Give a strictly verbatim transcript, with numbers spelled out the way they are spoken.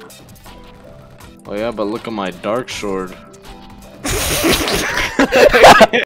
Oh yeah, but look at my dark sword.